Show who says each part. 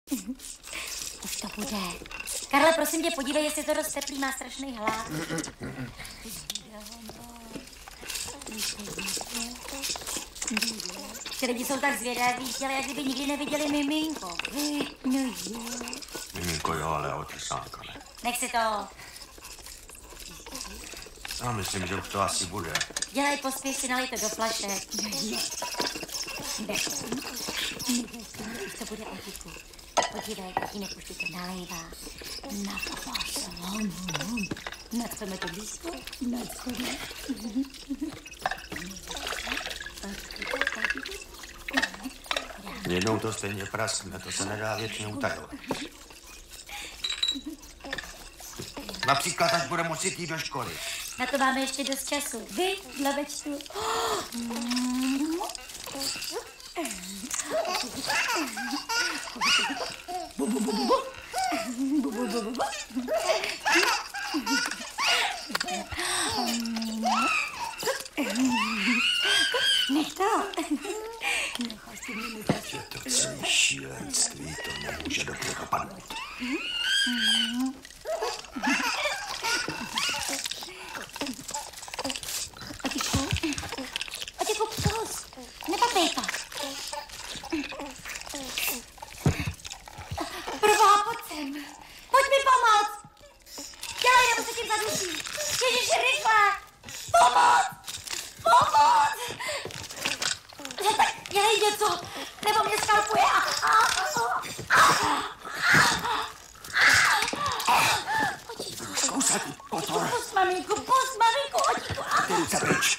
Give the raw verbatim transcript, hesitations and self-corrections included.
Speaker 1: Už to bude. Karle, prosím tě, podívej, jestli to dost teplý, má strašný hlad. Ty lidi jsou tak zvědaví, chtěli, jak kdyby nikdy neviděli miminko. No jo.
Speaker 2: Miminko jo, ale Otesánka ne.
Speaker 1: Nech si to.
Speaker 2: Já myslím, že už to asi bude.
Speaker 1: Dělej pospěch, si nalej to do flašek. Už to bude, Otiku. Podívej, tatínek už ti to nalévá. Na faslom. Nadcheme to blízko. Nadcheme.
Speaker 2: Jednou to stejně praskne, to se nedá věčně utajovat. Například, až bude muset jít do školy.
Speaker 1: Na to máme ještě dost času. Vy, hlavečku. Nech to.
Speaker 2: Je to celý šílenství, to nemůže dobře dopadnout.
Speaker 1: Otiku, Otiku, pus, nepatej to. Proboha, pojď sem. Pojď mi pomoct. Dělej, nebo se tím zaduší. Ježiši, rychle. Pomoc. Pomoc. Tak dělej něco, nebo mě skalpuje. Otiku.
Speaker 2: Zkousat, pozor.
Speaker 1: Pust, maminku, pust, maminku, Otiku.
Speaker 2: Ty ruce pryč.